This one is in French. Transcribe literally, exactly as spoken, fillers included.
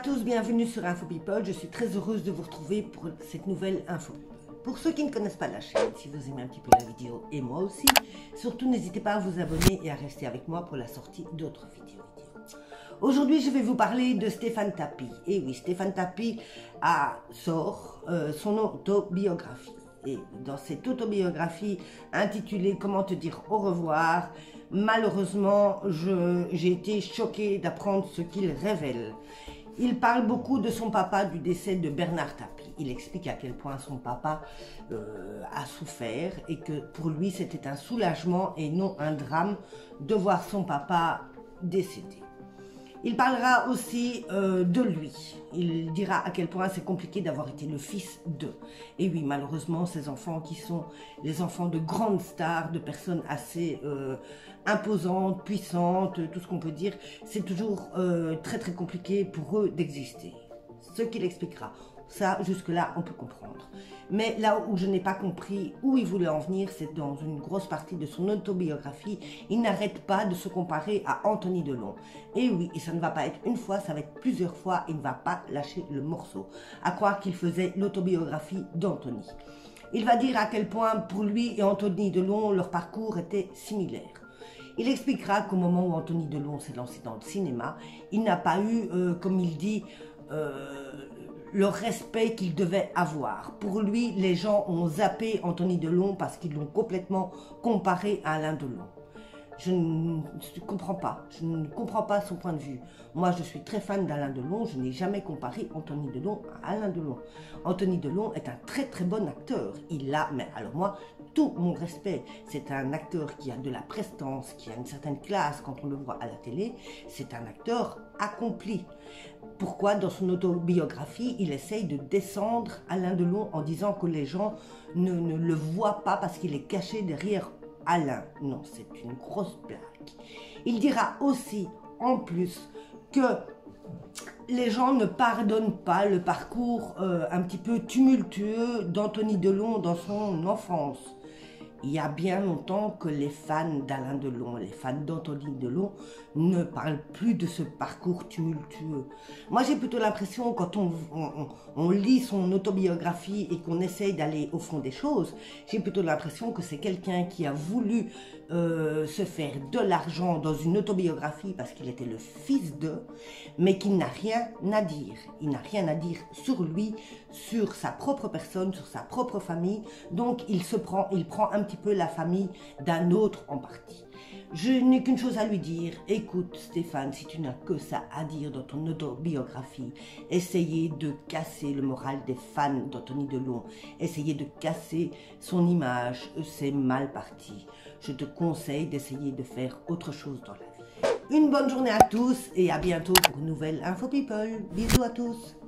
tous, bienvenue sur Info People. Je suis très heureuse de vous retrouver pour cette nouvelle info. Pour ceux qui ne connaissent pas la chaîne, si vous aimez un petit peu la vidéo et moi aussi, surtout n'hésitez pas à vous abonner et à rester avec moi pour la sortie d'autres vidéos. Aujourd'hui, je vais vous parler de Stéphane Tapi. Et oui, Stéphane Tapi a, sort euh, son autobiographie. Et dans cette autobiographie intitulée « Comment te dire au revoir », malheureusement, j'ai été choquée d'apprendre ce qu'il révèle. Il parle beaucoup de son papa, du décès de Bernard Tapie. Il explique à quel point son papa euh, a souffert et que pour lui, c'était un soulagement et non un drame de voir son papa décédé. Il parlera aussi euh, de lui. Il dira à quel point c'est compliqué d'avoir été le fils d'eux. Et oui, malheureusement, ces enfants qui sont les enfants de grandes stars, de personnes assez euh, imposantes, puissantes, tout ce qu'on peut dire, c'est toujours euh, très très compliqué pour eux d'exister. Ce qu'il expliquera. Ça, jusque-là, on peut comprendre. Mais là où je n'ai pas compris où il voulait en venir, c'est dans une grosse partie de son autobiographie. Il n'arrête pas de se comparer à Anthony Delon. Et oui, et ça ne va pas être une fois, ça va être plusieurs fois. Il ne va pas lâcher le morceau. À croire qu'il faisait l'autobiographie d'Anthony. Il va dire à quel point, pour lui et Anthony Delon, leur parcours était similaire. Il expliquera qu'au moment où Anthony Delon s'est lancé dans le cinéma, il n'a pas eu, euh, comme il dit, euh, le respect qu'il devait avoir. Pour lui, les gens ont zappé Anthony Delon parce qu'ils l'ont complètement comparé à Alain Delon. Je ne comprends pas, je ne comprends pas son point de vue. Moi, je suis très fan d'Alain Delon, je n'ai jamais comparé Anthony Delon à Alain Delon. Anthony Delon est un très très bon acteur. Il a, mais alors moi, tout mon respect. C'est un acteur qui a de la prestance, qui a une certaine classe quand on le voit à la télé. C'est un acteur accompli. Pourquoi dans son autobiographie, il essaye de descendre Alain Delon en disant que les gens ne, ne le voient pas parce qu'il est caché derrière Alain? Non, c'est une grosse blague. Il dira aussi, en plus, que les gens ne pardonnent pas le parcours euh, un petit peu tumultueux d'Anthony Delon dans son enfance. Il y a bien longtemps que les fans d'Alain Delon, les fans d'Anthony Delon ne parlent plus de ce parcours tumultueux. Moi, j'ai plutôt l'impression, quand on, on, on lit son autobiographie et qu'on essaye d'aller au fond des choses, j'ai plutôt l'impression que c'est quelqu'un qui a voulu euh, se faire de l'argent dans une autobiographie parce qu'il était le fils d'eux, mais qui n'a rien à dire. Il n'a rien à dire sur lui, sur sa propre personne, sur sa propre famille. Donc, il se prend, il prend un petit peu la famille d'un autre en partie. Je n'ai qu'une chose à lui dire. Écoute Stéphane, si tu n'as que ça à dire dans ton autobiographie, essayez de casser le moral des fans d'Anthony Delon, essayez de casser son image, c'est mal parti. Je te conseille d'essayer de faire autre chose dans la vie. Une bonne journée à tous et à bientôt pour une nouvelle Info People. Bisous à tous.